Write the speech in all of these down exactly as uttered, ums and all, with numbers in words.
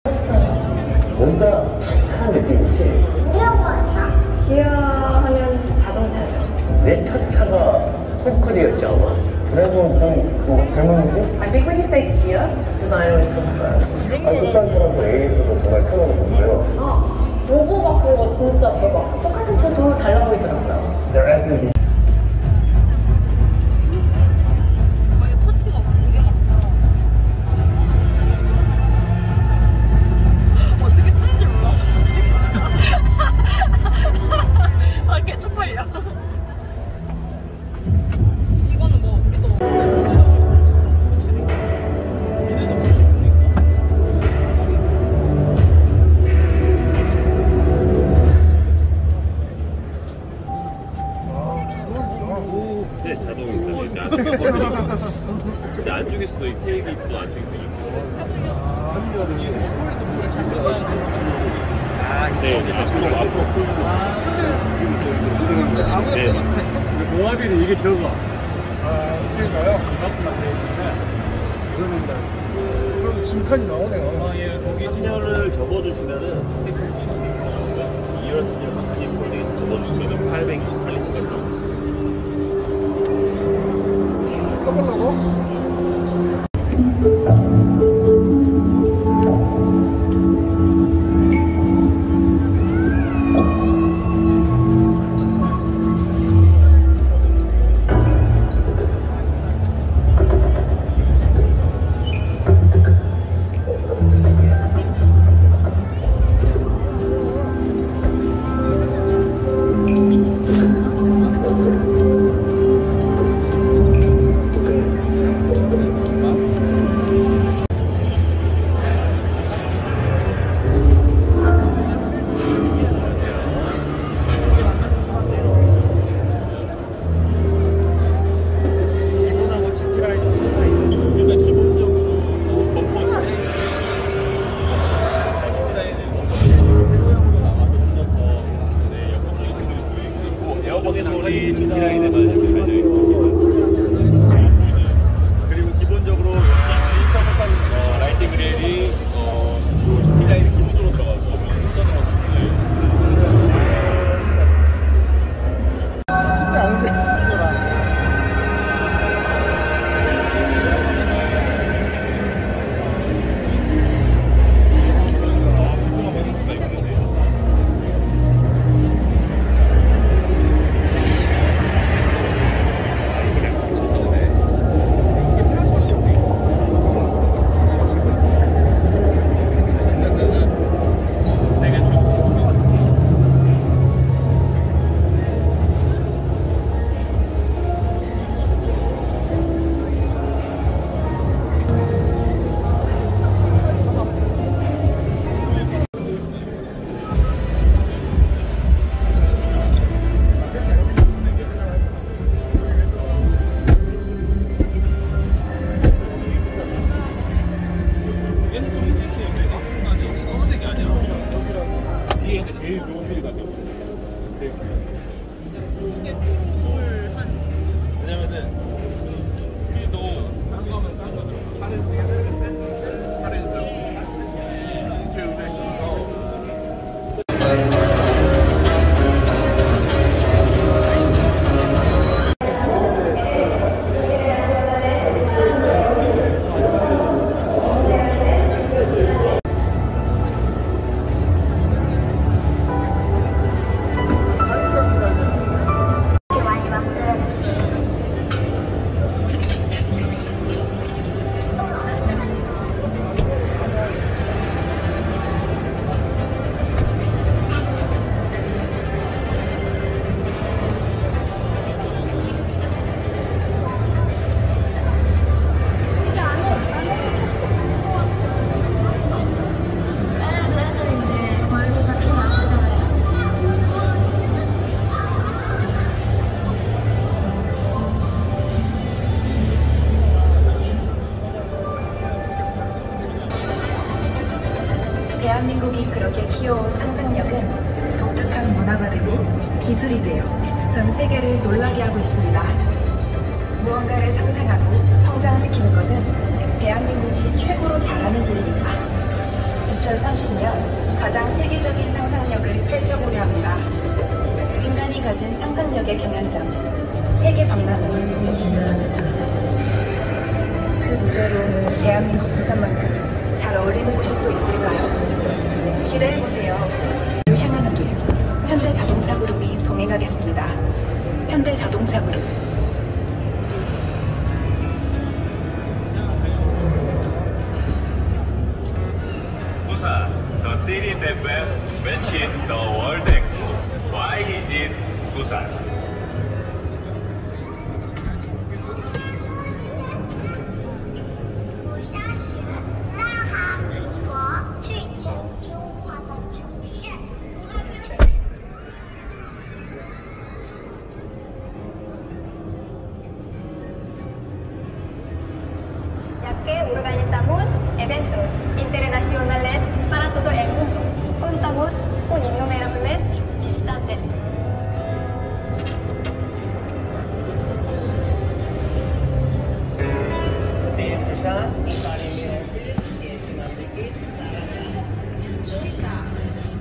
뭔가 탁한 느낌이지? 기아 하면 자동차죠. 내 첫 차가 홈클이었죠 아마. 그래도 좀 뭐, 젊은이지? I think when you say Kia, design always comes first. 아니 그딴 사람도 에이에스도 정말 편하게 보고요. 아, 로고 바꾼 거 진짜 대박. 똑같은 차도 달라 보이더라고요. They're 에스유브이. 네, 자동이니까 이렇게 안쪽에 버튼이 근데 안쪽에서도 이 테일게이트도 안쪽에서 이렇게 네, 이제 앞으로 앞으로 끌고 네. 모하비는 이게 저거 아, 어떻게가요? 그러면 그럼 짐칸이 나오네요. 아, 예, 거기 신혈을 접어주시면은 상대편이 이열 신혈 같이 거기 접어주시면은 팔백이십팔 리터가 나옵니다. 써보려고? 에어버튼홀이 지티라인에만 이렇게 달려 있습니다. 그리고 기본적으로 인터셉션 어, 라이팅 그레일이 어, 지티라인이 기본적으로 들어가고 운전을 하고 제일 좋은 필이 같아요. 왜냐면은 필도 딴거면 딴 거죠. 파렌색, 파렌색, 대한민국이 그렇게 키워온 상상력은 독특한 문화가 되고 기술이 되어 전 세계를 놀라게 하고 있습니다. 무언가를 상상하고 성장시키는 것은 대한민국이 최고로 잘하는 일입니다. 이천삼십 년 가장 세계적인 상상력을 펼쳐보려 합니다. 인간이 가진 상상력의 경연장, 세계 박람회. 그 무대로 대한민국 부산만큼 잘 어울리는 곳이 또 있을까요? 기대해보세요. 향하는 길, 현대자동차그룹이 동행하겠습니다. 현대자동차그룹. Busan, the city that best matches the World Expo. Why is it Busan? Ya que organizamos eventos internacionales para todo el mundo. Contamos con innumerables visitantes. 스페인 부산 이탈리아에서 예시마스키 좋다.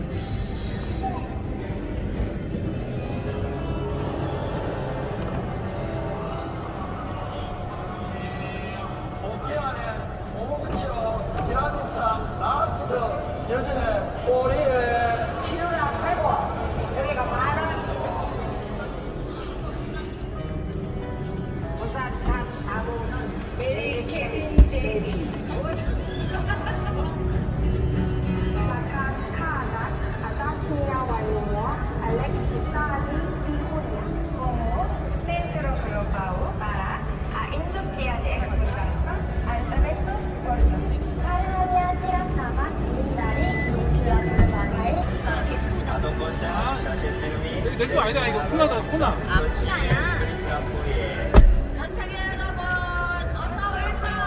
Centro Global para a Indústria de Exportação de estes portos. Carolina Tiratama, Indari, Michurana, Magai. 여기 내 거 아니다. 이거 코나다, 코나. 전차계 여러분, 어서 오세요.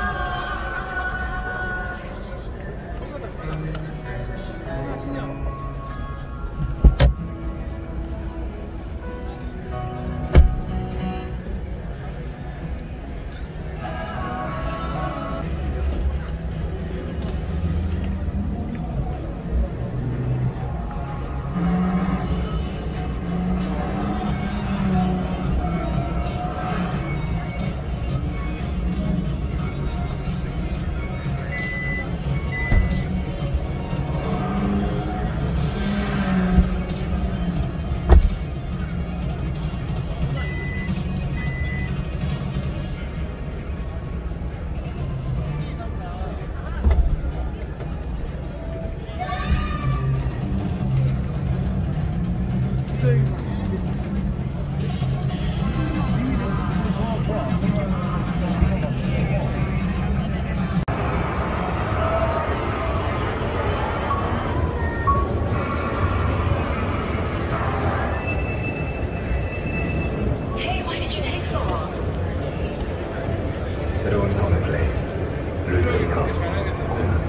새로운 차원의 플레이 룰브레이커 코난.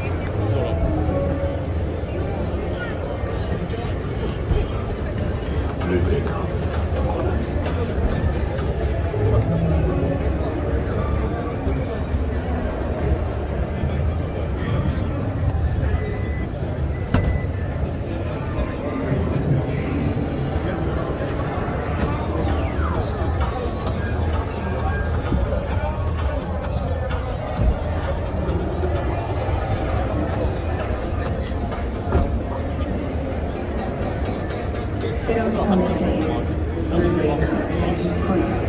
룰브레이커 코난. 새로운 차원의 플레이 룰브레이커 코난.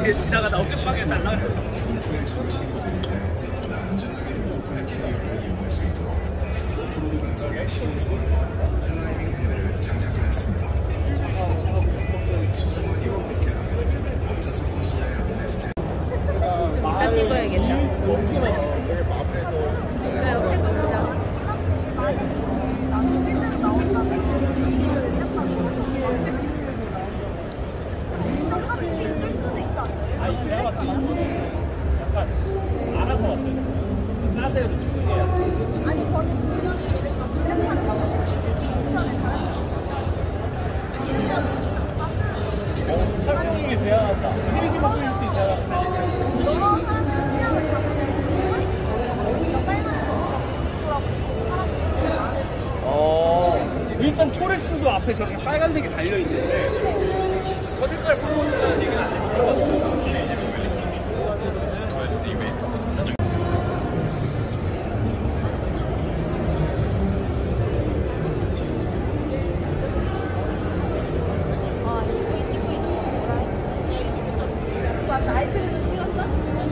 뒤에 지나가다 어깨빵에 날라가요. 본부의 정신인데 안전하게 오픈한 캐리어를 이용할 수 있도록 오프로드 강성의 시공서부터 클라이밍 헬멧을 장착하였습니다. 소중한 이와 함께라면 앞차서 호소해야 네스트. 이따 찍어야겠다. 그래요, 해보자. 아니 제가 봤을 때 약간 알아서 왔어요. 싸대로 주문해야 돼. 아니 저는 분명히 그래서 분량차를 막았을 때 인천에 어, 설명이 돼야 한다. 힐기 먹을 때 있잖아. 여러 사람들 취향을 담고 빨간 어, 일단 토레스도 앞에 저렇게 빨간색이 달려있는데 저 색깔 바꿔준다는 얘기는 안 했어요. 아이패드로 찍었어?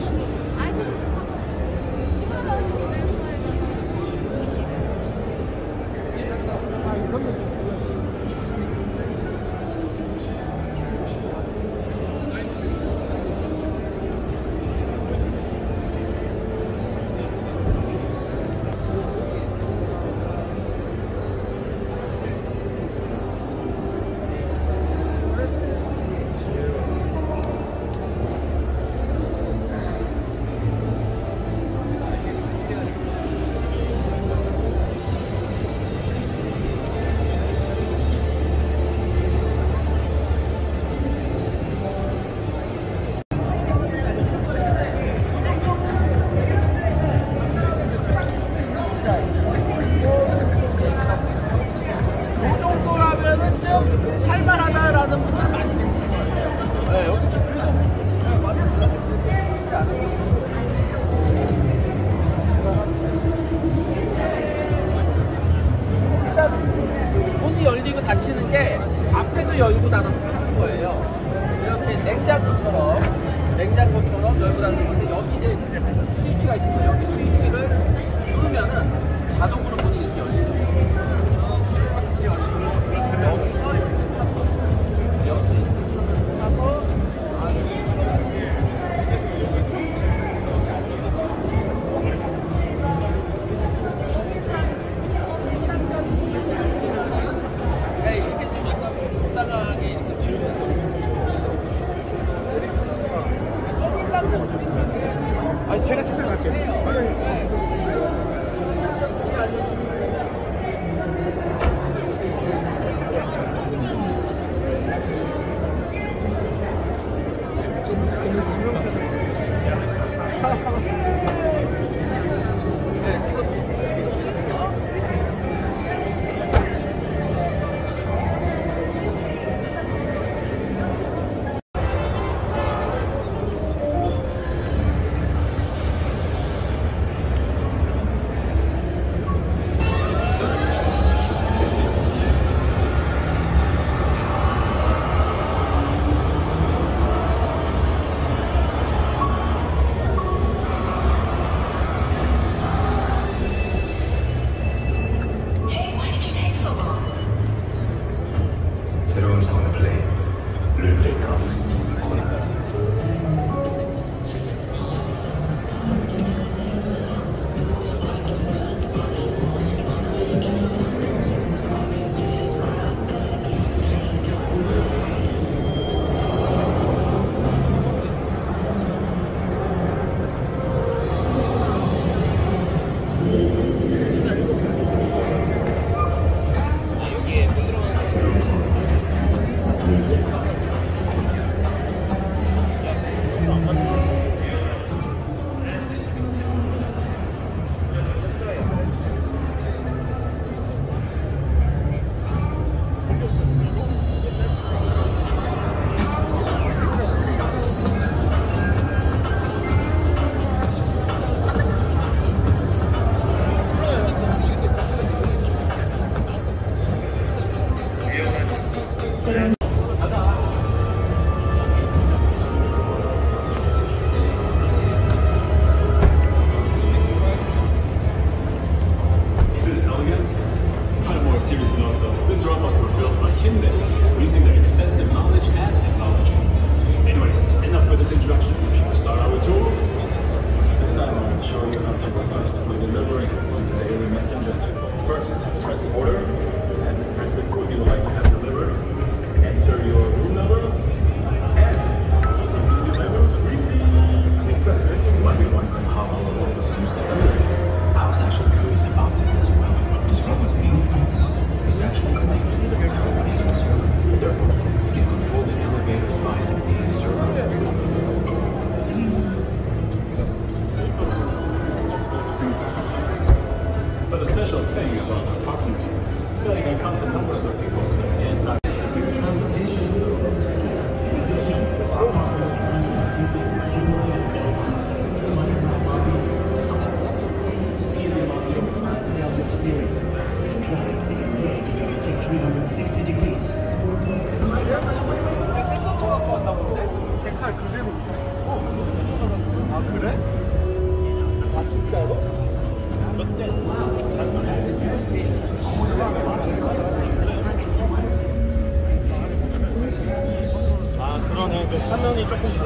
문이 열리고 닫히는 게 앞에도 열고 닫는 거예요. 이렇게 냉장고처럼 냉장고처럼 열고 닫는 건데 여기 이제 스위치가 있습니다. 여기 스위치를 누르면은 자동으로 문이 이렇게 열리죠. 여기서 이렇게 참고 여기 이렇게 하고 네, 이렇게 좀 약간 불쌍하게 이렇게 지우면서 아니 제가 찾아갈게요.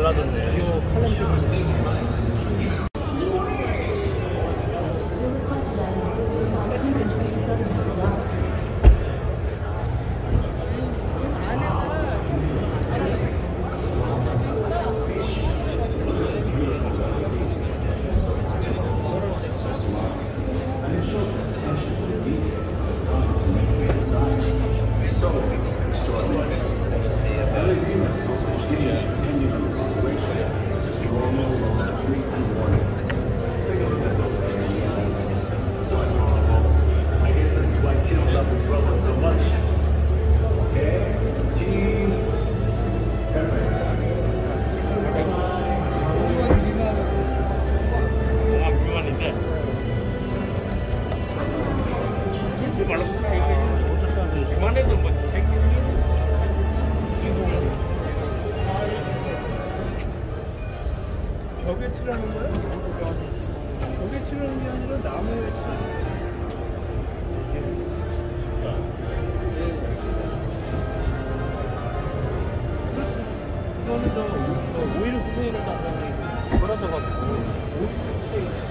달라졌네. 요 칼럼식으로. 벽에 칠하는 거야? 벽에 칠하는 게 아니라 나무에 칠하는 거야. 그렇지. 그거는 저, 저 오일 스테이를 담당해 돌아져가지고 오일 스테이.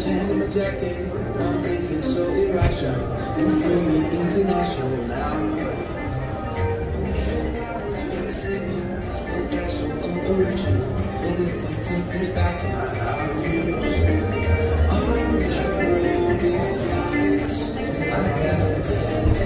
Diamonds hand in my jacket, I'm thinking so irrational. You feel me international now. And I was missing you, and that's so unoriginal. And if we take this back to my house, under these lights, I gotta take anything.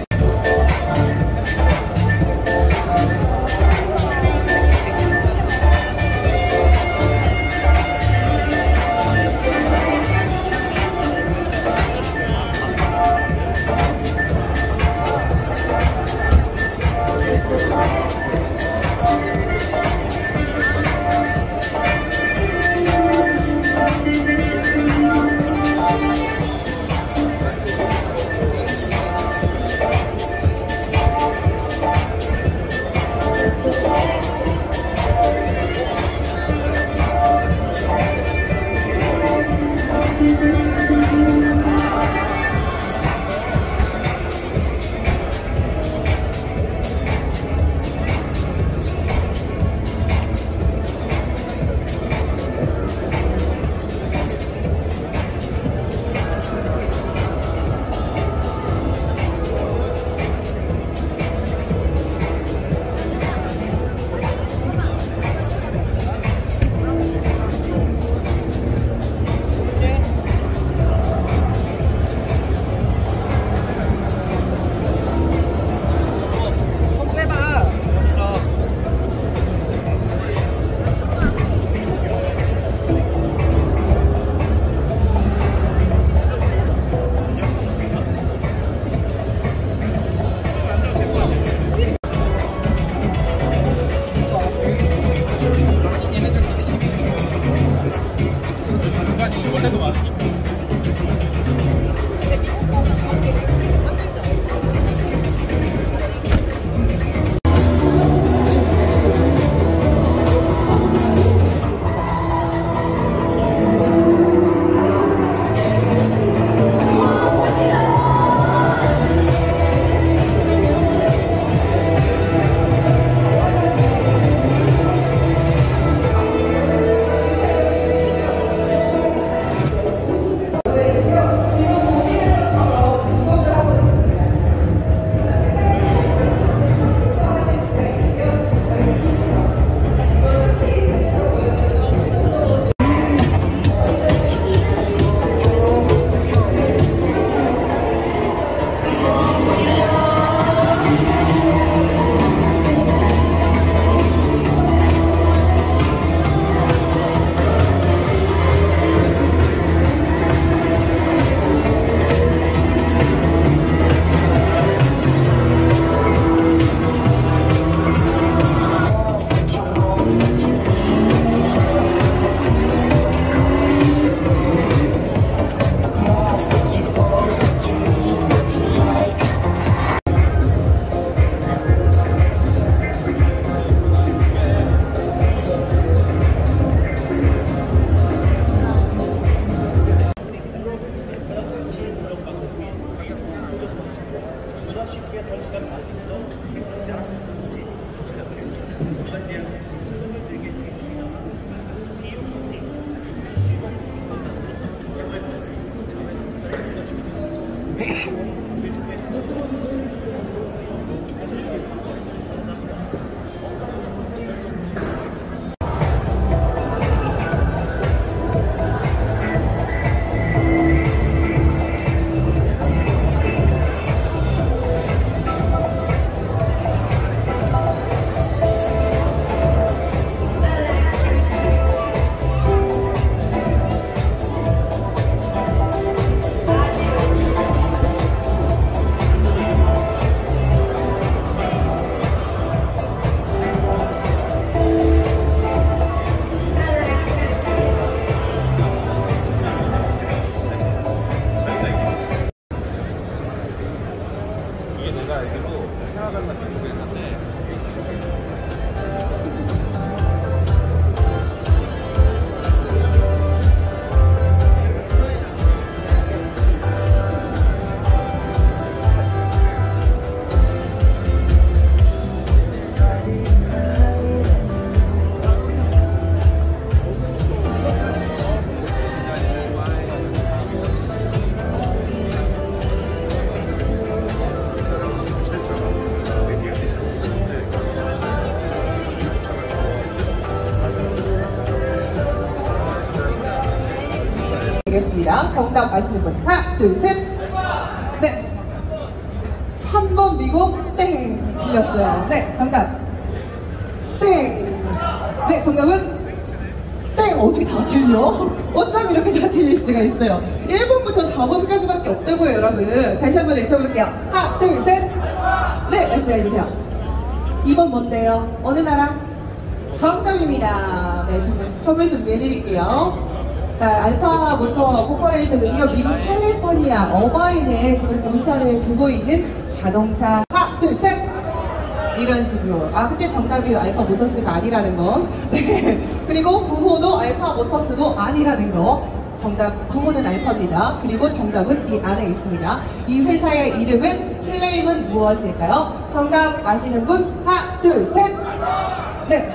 정답 아시는 분 하나 둘 셋. 네. 삼 번 미국 땡 틀렸어요. 네, 정답 땡. 네, 정답은 땡. 어떻게 다 틀려? 어쩜 이렇게 다 틀릴 수가 있어요. 일 번부터 사 번까지밖에 없다고요, 여러분. 다시 한번 외쳐볼게요. 하나 둘 셋. 네, 말씀해주세요. 이 번 뭔데요? 어느 나라? 정답입니다. 네, 준비, 선물 준비해드릴게요. 자, 알파 모터 코퍼레이션은요, 미국 캘리포니아 어바인에 지금 본사를 두고 있는 자동차 하나, 둘, 셋! 이런 식으로. 아, 그때 정답이 알파 모터스가 아니라는 거. 네. 그리고 구호도 알파 모터스도 아니라는 거. 정답, 구호는 알파입니다. 그리고 정답은 이 안에 있습니다. 이 회사의 이름은, 플레임은 무엇일까요? 정답 아시는 분? 하나, 둘, 셋! 네.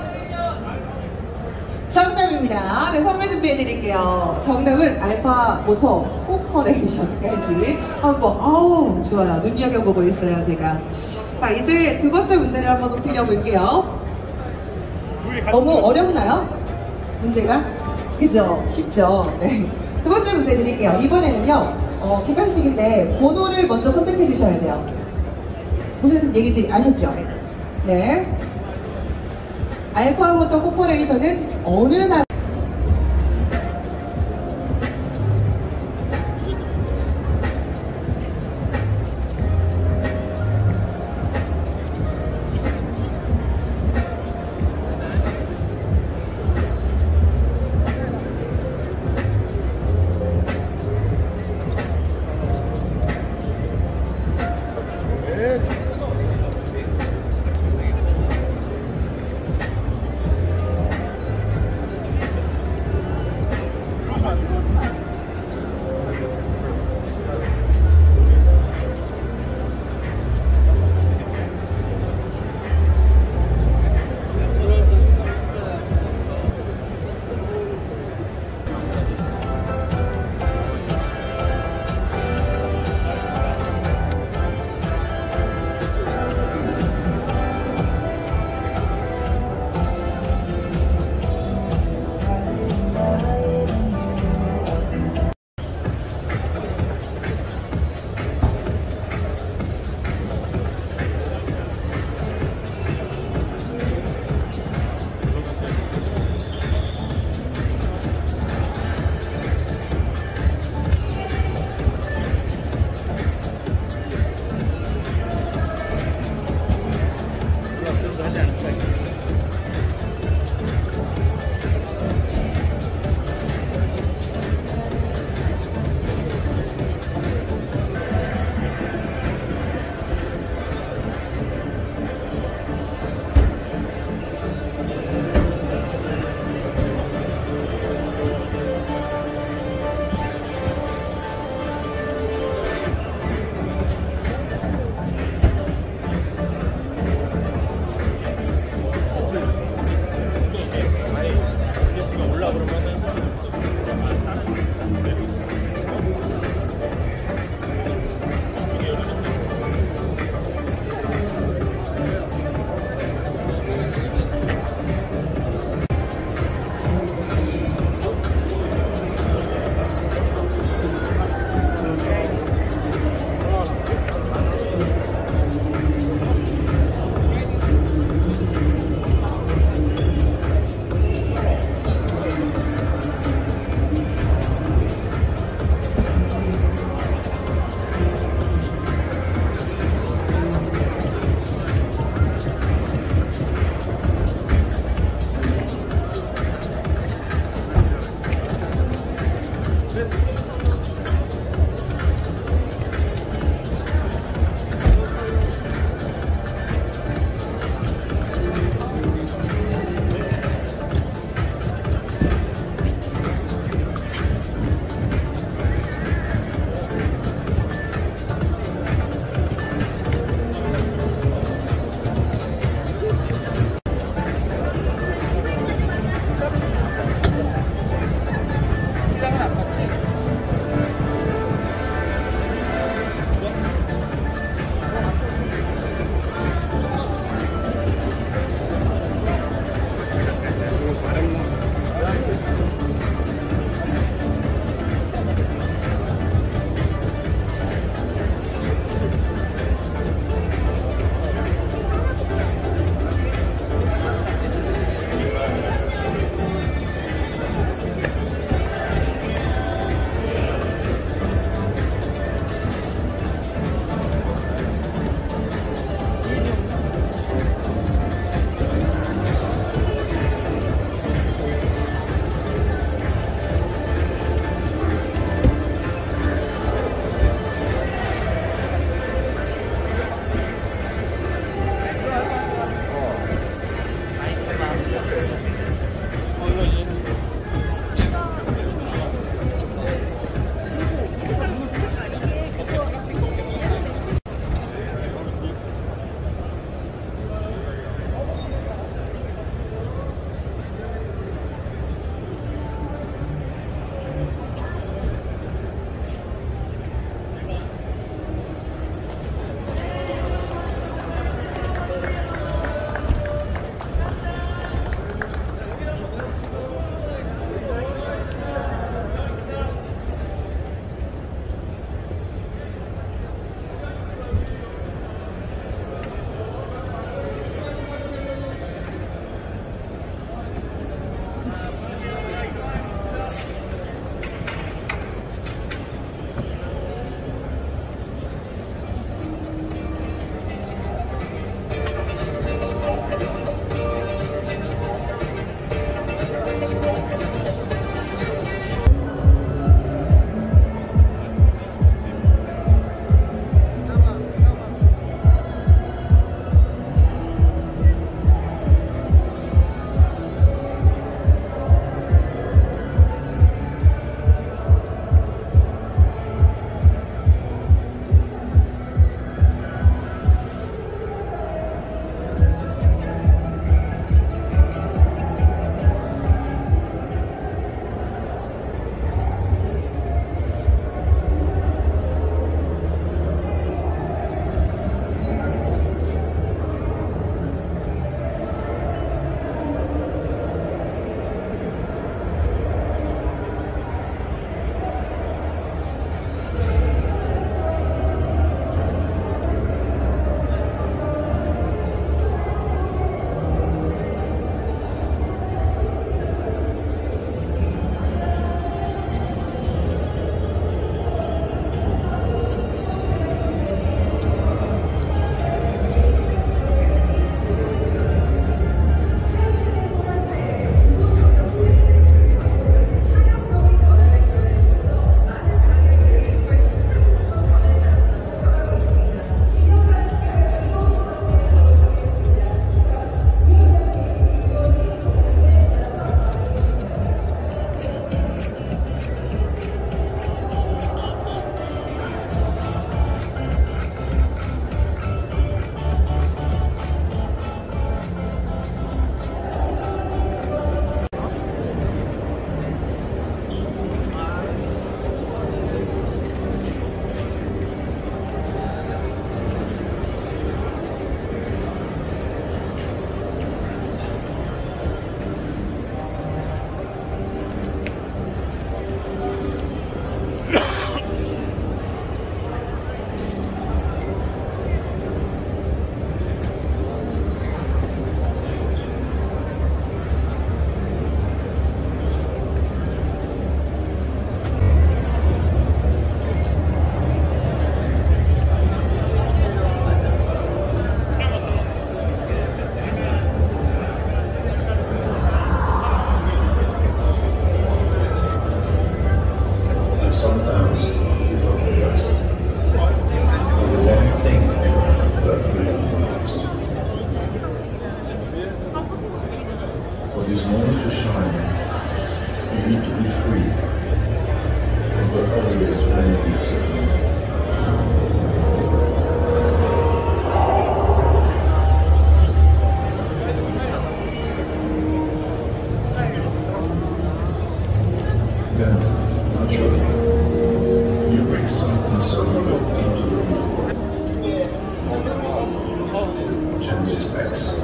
정답입니다. 네, 선물 준비해드릴게요. 정답은 알파 모터 코퍼레이션까지 한번, 아우, 좋아요. 눈여겨보고 있어요, 제가. 자, 이제 두 번째 문제를 한번 드려볼게요. 너무 어렵나요? 문제가? 그죠? 쉽죠? 네. 두 번째 문제 드릴게요. 이번에는요, 어, 객관식인데, 번호를 먼저 선택해 주셔야 돼요. 무슨 얘기인지 아셨죠? 네. 알파모터 코퍼레이션은 어느 나라 usual suspects.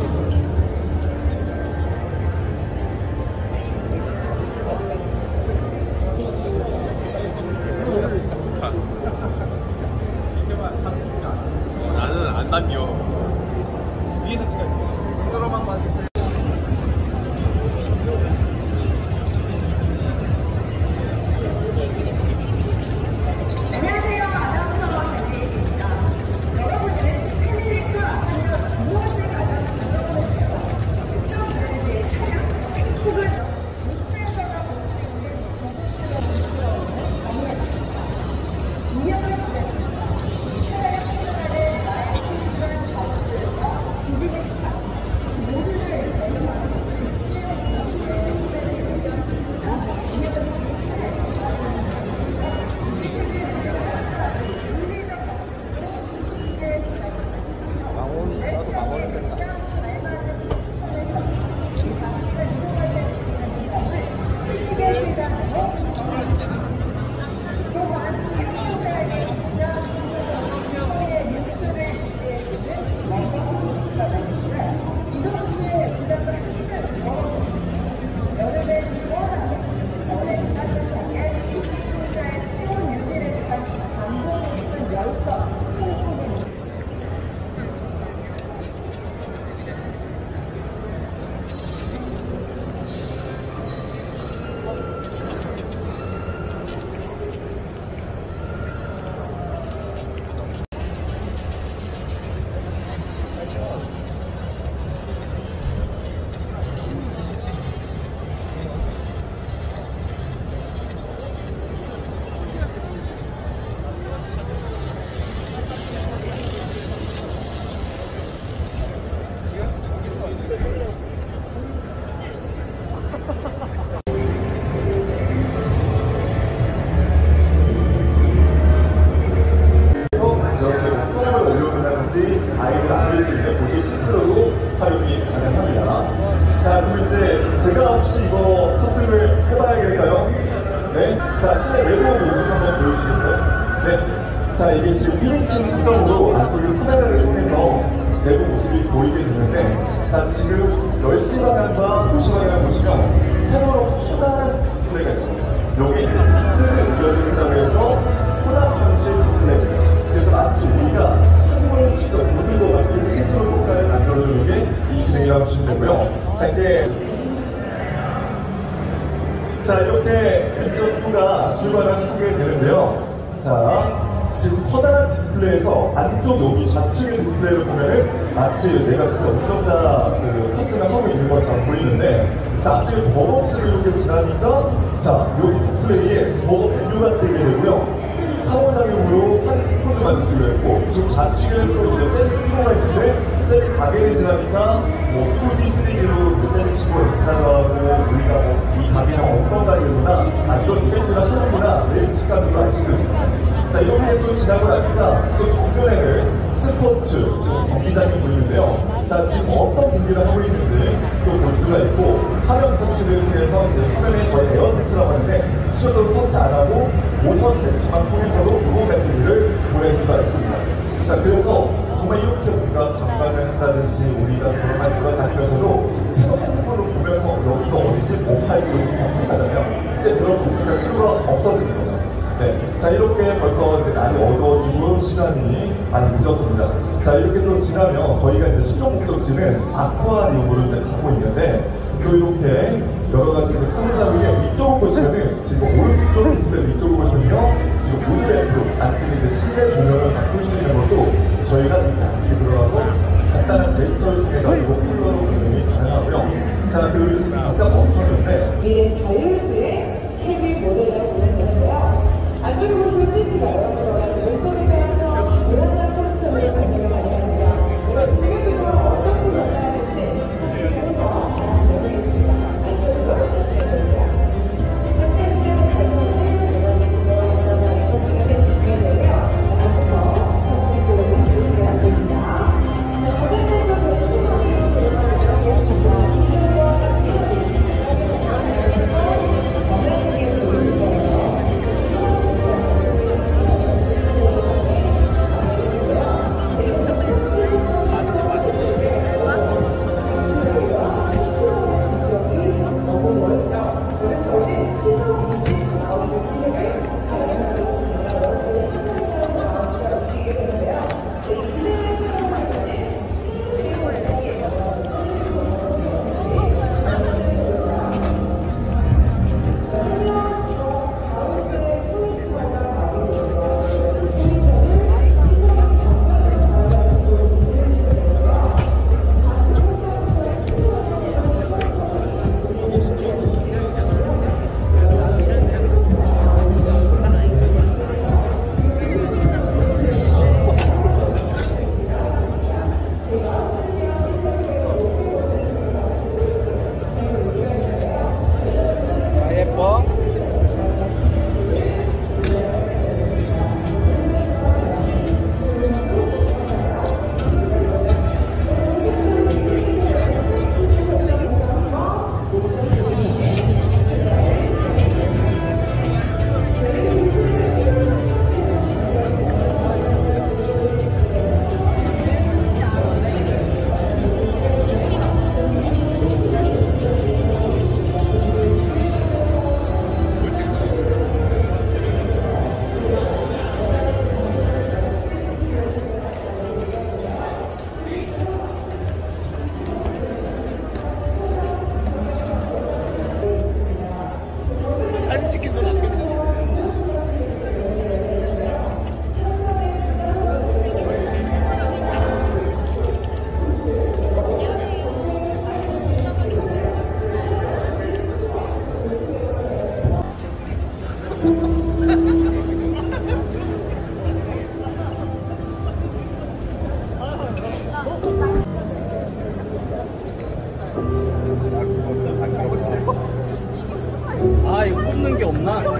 나는 안 당겨. 위에서 찍어야 돼. 들어만 봐주세요. 안녕하세요. 아나운서 전혜인입니다. 여러분들은 패밀리 투어 앞에서 무엇을 가장 궁금하세요? 특정 브랜드의 차량? 혹은 뉴스에서나 볼 수 있는 운영을 보냈습니다. 차량 생산하는 나의 유명한 자동차와 비즈니스카 모두를 대표하는 망원 나도 망원은 된다. 시계 시간으로 또한 한국사의 가장 중요한 유튜브에 지지해주는 멤버스가 이동시에 부담을 한층 덜어줬습니다. 여름엔 시원하게, 겨울엔 따뜻하게 소비자의 체온 유지를 위한 감동 깊은 열성 홍보입니다. 아이들 앉을 수 있는 보조 시트로도 활용이 가능합니다. 자, 그럼 이제 제가 혹시 이거 탑승을 해봐야겠나요? 네. 자, 실내 내부 모습 한번 보여주시겠어요? 네. 자, 이게 지금 일 인치 시점으로 안쪽에 카메라를 통해서 내부 모습이 보이게 됐는데, 자, 지금 열 시 방향과 오 시 방향을 보시면 세모로 커다란 디스플레이가 있습니다. 여기 디스플레이를 올려드린다고 해서 혼합 형식의 디스플레이입니다. 그래서 마치 우리가 창문을 직접 보는 것 같은 시술 효과를 만들어주는 게 이 기능이라고 보시면 되고요. 자, 이제 자, 이렇게 엔진오가 출발을 하게 되는데요. 자, 지금 커다란 디스플레이에서 안쪽 여기 좌측의 디스플레이를 보면은 마치 내가 진짜 운전자 그 탑승을 하고 있는 것처럼 보이는데, 자, 앞쪽에 버거증을 이렇게 지나니까 자, 여기 디스플레이에 버거 메뉴가 뜨게 되고요. 상호작용으로 한 폰도 만들 수가 있고, 지금 좌측에는 또 이제 젤리 스토어가 있는데, 젤리 가게를 지나니까 뭐 투디, 쓰리디로 젤리 친구가 이차가고 우리가 뭐 이 가게는 어떤 가게구나, 아 이런 이벤트를 하는구나, 내일 직감으로 알 수도 있습니다. 자, 이렇게 또 지나고 나니까 또 정면에는 스포츠 지금 경기장이 보이는데요. 자, 지금 어떤 경기를 하고 있는지 또 볼 수가 있고, 화면 터치를 통해서 이제 화면에 저희 에어 터치라고 하는데 시초도 터치 안 하고 모션 테스트만 통해서도 무거 메시지를 보낼 수가 있습니다. 자, 그래서 정말 이렇게 뭔가 관광을 한다든지 우리가 저런만 돌아다니면서도 계속 핸드폰을 보면서 여기가 어디지, 뭐 팔지 이렇게 검색하잖아요. 이제 그런 검색할 필요가 없어지는 거죠. 네, 자, 이렇게 벌써 이제 날이 어두워지고 시간이 많이 늦었습니다. 자, 이렇게 또 지나면 저희가 이제 최종 목적지는 아쿠아리움으로 이제 가고 있는데, 또 이렇게 여러 가지 그 상호작용에 위쪽을 보시면은 지금 오른쪽 디스플레이 위쪽을 보시면요, 지금 모듈앱으로 안쪽에 이제 실내 조명을 바꿀 수 있는 것도 저희가 이렇게 안쪽에 들어가서 간단한 제스처를 통해 가지고 컬러로 변경이 가능하고요. 자, 그리고 이렇게 잠깐 멈췄는데 미래 자율주행 헤비 모델이라고 보면 되는데요. 안쪽에 보시면 시트가 여러분들 왼쪽에 따라서 무난한 컬러처럼 변경이 가능합니다. 이걸 지금 이걸 어떻게 변경하는지 탑승해서 알아보겠습니다. 안쪽으로 탑승해주세요. 탑승해줄 때는 가슴을 내려주시고 안전하게 탑승을 해주시면 되고요. 앞부터 탑승을 들어주시면 안 됩니다. 자, 가장 먼저 그 신호를 들어가도록 하겠습니다. 검은색에 보이는 거예요. 아, 이거 뽑는 게 없나? 아,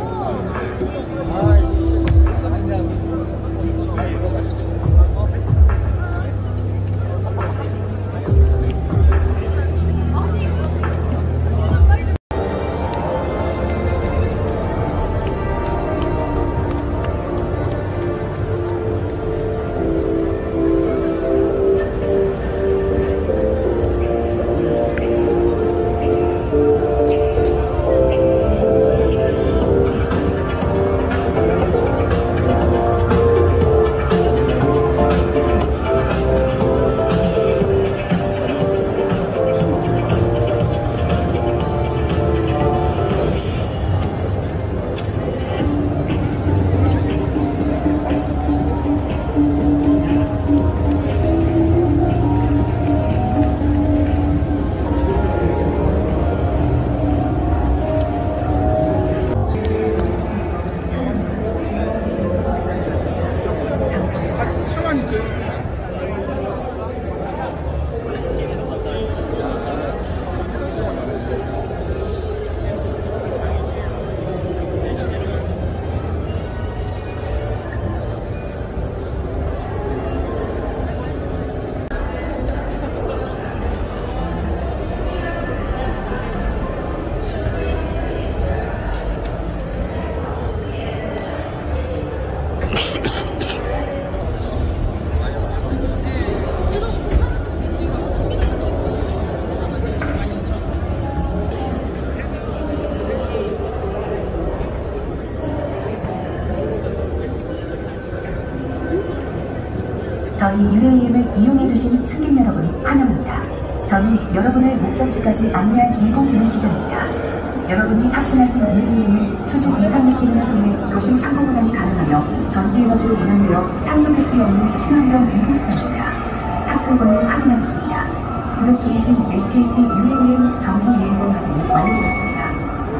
저희 유에이엠을 이용해주신 승객 여러분 환영합니다. 저는 여러분을 목적지까지 안내할 인공지능 기자입니다. 여러분이 탑승하신 유에이엠은 수직 이착륙 기능을 통해 도심 상공 운항이 가능하며 전기 에너지로 운항되어 탄소 배출이 없는 친환경 운송수단입니다. 탑승권을 확인하겠습니다. 구독 중이신 에스케이티 유에이엠 정기 예행권 확인이 완료되었습니다.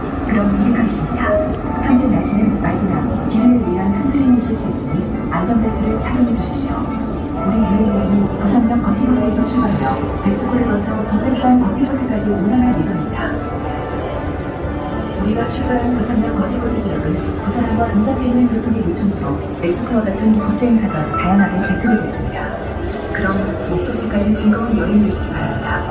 그럼 이륙하겠습니다. 현재 날씨는 맑으나 비를 의한 흔들림이 있을 수 있으니 안전벨트를 착용해 주십시오. 우리 유에이엠이 부산역 버티버드에서 출발하여 백스코를 거쳐 북백산 버티버드까지 운항할 예정입니다. 우리가 출발한 부산역 버티버드 지역은 부산과 근접해 있는 교통의 요청지로 엑스코와 같은 국제 행사가 다양하게 개최되고 있습니다. 그럼 목적지까지 즐거운 여행 되시기 바랍니다.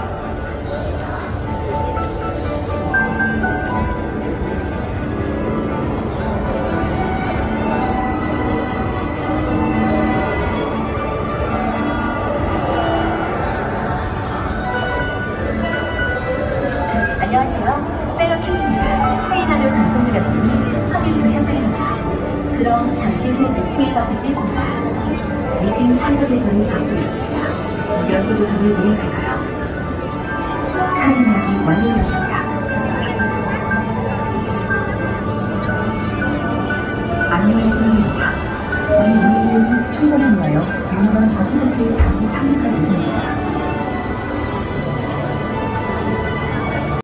안녕하세요. 셀러킹입니다. 회의 자료 전송드렸으니 확인 부탁드립니다. 그럼 잠시 후 미팅에서 뵙겠습니다. 미팅 참석 일정이 접수되어 있습니다. 몇 개로 돈을 이행할까요? 차량 예약이 완료되었습니다. 안내 말씀드립니다. 우리 유에이엠은 충전을 위하여 유명한